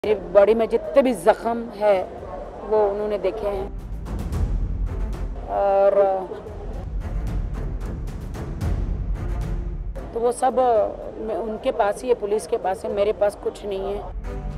मेरी बॉडी में जितने भी जख्म है वो उन्होंने देखे हैं और तो वो सब उनके पास ही है, पुलिस के पास है, मेरे पास कुछ नहीं है।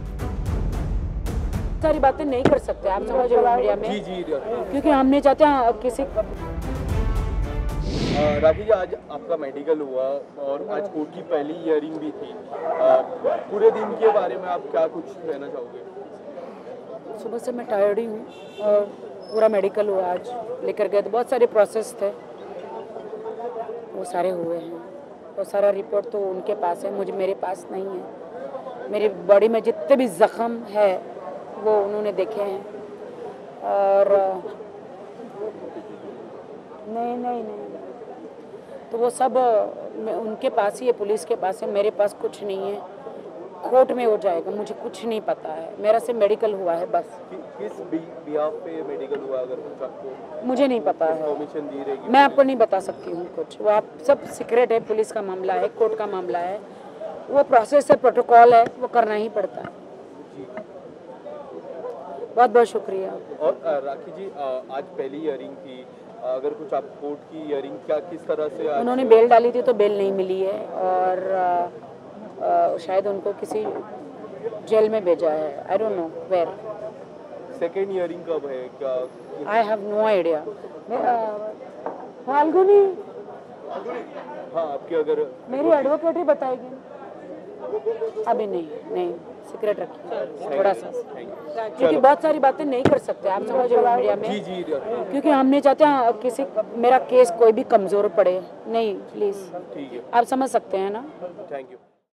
सारी बातें नहीं कर सकते आप समझ रहे हो मीडिया में, क्योंकि हम नहीं चाहते किसी राखी जी, आज आपका मेडिकल हुआ और आज कोर्ट की पहली हियरिंग भी थी। पूरे दिन के बारे में आप क्या कुछ कहना चाहोगे? सुबह से मैं टायर्ड ही हूँ और पूरा मेडिकल हुआ आज, लेकर गए तो बहुत सारे प्रोसेस थे, वो सारे हुए हैं। वो सारा रिपोर्ट तो उनके पास है, मेरे पास नहीं है। मेरी बॉडी में जितने भी जख्म है वो उन्होंने देखे हैं और नहीं तो वो सब उनके पास ही है, पुलिस के पास है, मेरे पास कुछ नहीं है। कोर्ट में हो जाएगा, मुझे कुछ नहीं पता है, मेरा सिर्फ मेडिकल हुआ है बस। किस बिहाफ पे मेडिकल हुआ, अगर कुछ आपको मुझे नहीं पता है, परमिशन दी रहेगी? मैं आपको नहीं बता सकती हूँ कुछ, वो आप सब सीक्रेट है, पुलिस का मामला है, कोर्ट का मामला है, वो प्रोसेस है, प्रोटोकॉल है, वो करना ही पड़ता है। बहुत बहुत शुक्रिया। और राखी जी, आज पहली हियरिंग थी, अगर कुछ आप कोर्ट की हियरिंग क्या किस तरह से उन्होंने बेल डाली थी तो बेल नहीं मिली है और शायद उनको किसी जेल में भेजा है, I don't know where. Second hearing कब है क्या? I have no idea. Falguni, हाँ, आपके अगर मेरी एडवोकेट ही बताएगी, अभी नहीं सीक्रेट रखिए थोड़ा सा, क्योंकि बहुत सारी बातें नहीं कर सकते आप समझ रहे हो मीडिया में, क्योंकि हम नहीं चाहते किसी मेरा केस कोई भी कमजोर पड़े। नहीं प्लीज, ठीक है, आप समझ सकते हैं ना। Thank you.